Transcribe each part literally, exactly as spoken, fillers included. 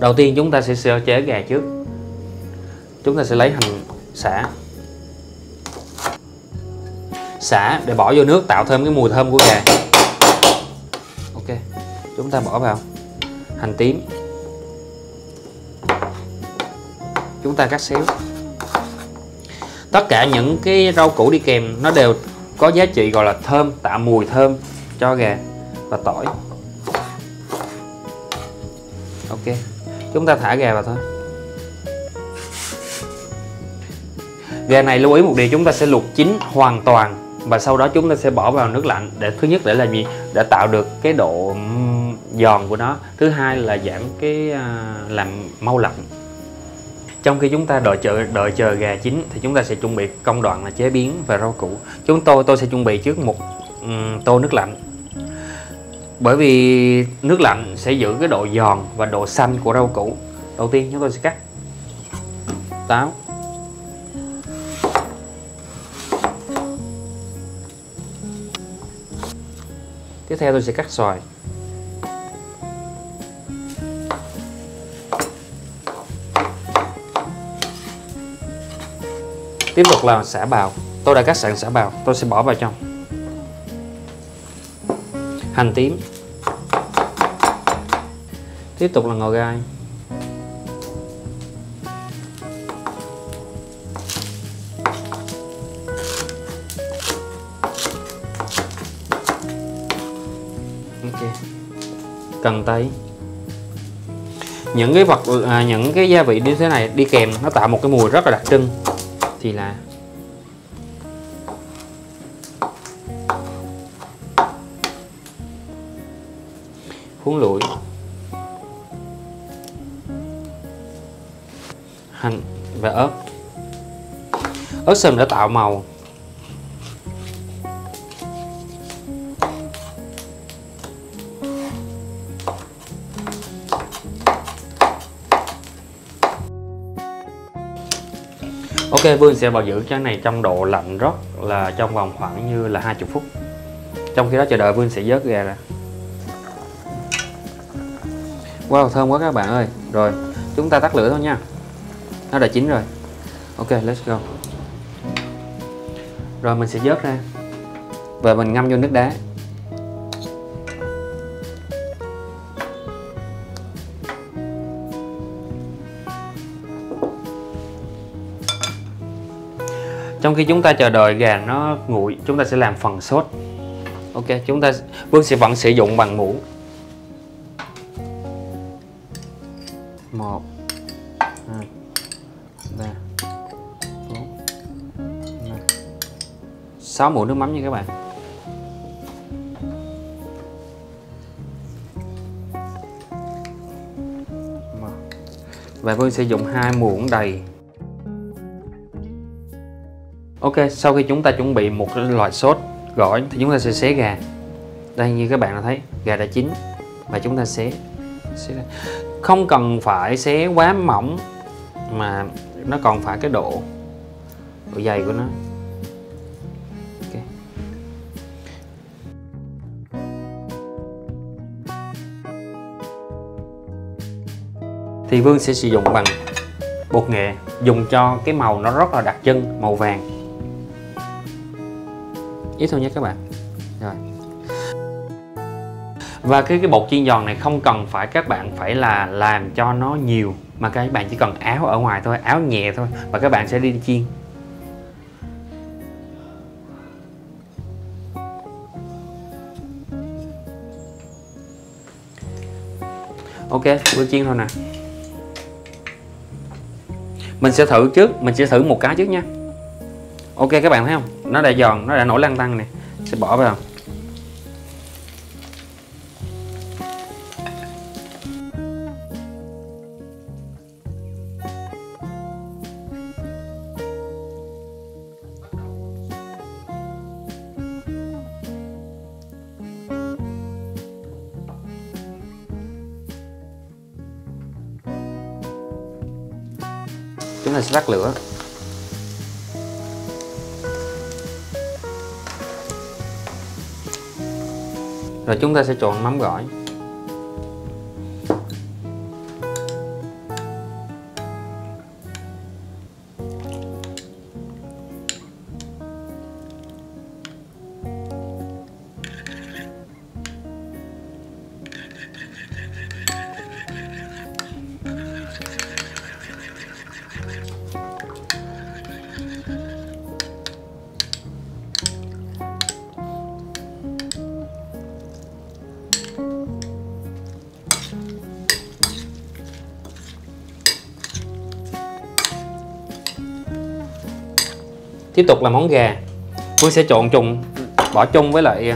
Đầu tiên chúng ta sẽ sơ chế gà trước. Chúng ta sẽ lấy hành xả. Xả để bỏ vô nước tạo thêm cái mùi thơm của gà. Ok, chúng ta bỏ vào hành tím. Chúng ta cắt xéo. Tất cả những cái rau củ đi kèm nó đều có giá trị gọi là thơm, tạo mùi thơm cho gà. Và tỏi. Ok, chúng ta thả gà vào thôi. Gà này lưu ý một điều, chúng ta sẽ luộc chín hoàn toàn và sau đó chúng ta sẽ bỏ vào nước lạnh để thứ nhất để làm gì? Để tạo được cái độ giòn của nó. Thứ hai là giảm cái làm mau lạnh. Trong khi chúng ta đợi chờ đợi chờ gà chín thì chúng ta sẽ chuẩn bị công đoạn là chế biến và rau củ. Chúng tôi tôi sẽ chuẩn bị trước một um, tô nước lạnh. Bởi vì nước lạnh sẽ giữ cái độ giòn và độ xanh của rau củ. Đầu tiên chúng tôi sẽ cắt táo. Tiếp theo tôi sẽ cắt xoài. Tiếp tục là sả bào. Tôi đã cắt sẵn sả bào, tôi sẽ bỏ vào trong. Hành tím. Tiếp tục là ngò gai. Ok. Cần tây. Những cái vật à, những cái gia vị như thế này đi kèm nó tạo một cái mùi rất là đặc trưng. Thì là cuốn lụi, hành và ớt. Ớt sừng để tạo màu. Ok, Vương sẽ bảo dưỡng cái này trong độ lạnh rất là trong vòng khoảng như là hai mươi phút. Trong khi đó chờ đợi Vương sẽ vớt gà ra. Wow, thơm quá các bạn ơi. Rồi, chúng ta tắt lửa thôi nha. Nó đã chín rồi. Ok, let's go. Rồi mình sẽ vớt ra. Và mình ngâm vô nước đá. Trong khi chúng ta chờ đợi gà nó nguội, chúng ta sẽ làm phần sốt. Ok, chúng ta Vương sẽ vẫn sử dụng bằng muỗng. Một, hai, ba, bốn, năm, sáu muỗng nước mắm nha các bạn. Và Vương sẽ dùng hai muỗng đầy. Ok, sau khi chúng ta chuẩn bị một loại sốt gỏi thì chúng ta sẽ xé gà. Đây, như các bạn đã thấy, gà đã chín và chúng ta xé, xé ra. Không cần phải xé quá mỏng mà nó còn phải cái độ độ dày của nó. Okay. Thì Vương sẽ sử dụng bằng bột nghệ, dùng cho cái màu nó rất là đặc trưng, màu vàng. Ít thôi nhé các bạn. Rồi. Và cái cái bột chiên giòn này không cần phải các bạn phải là làm cho nó nhiều, mà các bạn chỉ cần áo ở ngoài thôi, áo nhẹ thôi và các bạn sẽ đi chiên. Ok, vừa chiên thôi nè. Mình sẽ thử trước, mình sẽ thử một cái trước nha. Ok các bạn thấy không? Nó đã giòn, nó đã nổi lăn tăn nè. Sẽ bỏ vào. Chúng ta sẽ tắt lửa. Rồi chúng ta sẽ trộn mắm gỏi. Tiếp tục là món gà. Phương sẽ trộn chung, bỏ chung với lại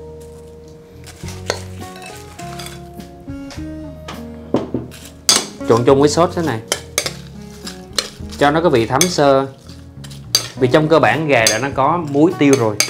trộn chung với sốt thế này cho nó có vị thấm sơ, vì trong cơ bản gà đã nó có muối tiêu rồi.